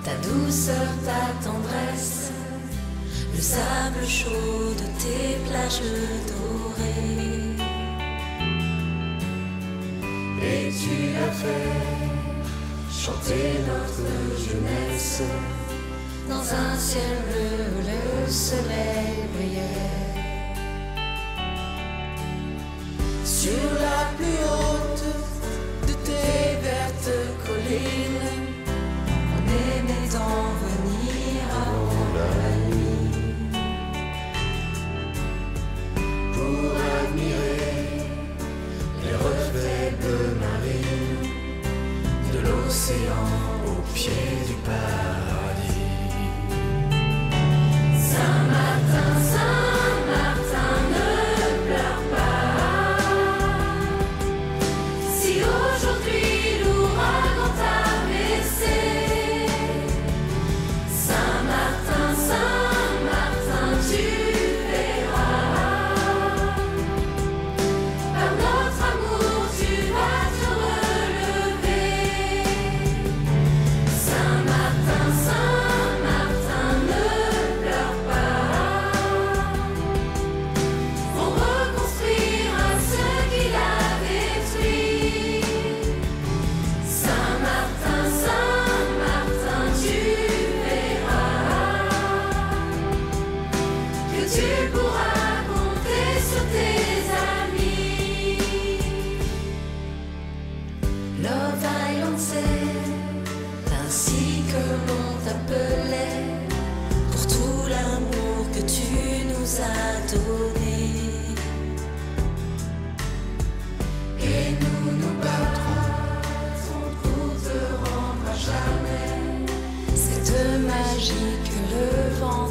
ta douceur, ta tendresse, le sable chaud de tes plages dorées. Et tu as fait chanter notre jeunesse. Dans un ciel bleu, le soleil brillait. Sur la plus haute de tes vertes collines, On aimait d'en venir avant la nuit pour admirer les reflets bleu marine de l'océan au pied du paradis. Saint-Martin, Saint-Martin, ne pleure pas. Si aujourd'hui l'ouragan t'a blessé, Saint-Martin, Saint-Martin, tu verras. Par notre amour, tu vas te relever. Saint-Martin, Saint-Martin, ne pleure pas. On reconstruira ce qu'il a détruit. Saint-Martin, Saint-Martin, tu verras que tu pourras compter sur tes amis. Love Island, c'est ainsi que l'on t'appelait, pour tout l'amour que tu nous as donné. Et nous nous battrons pour te rendre à jamais Cette magie que le vent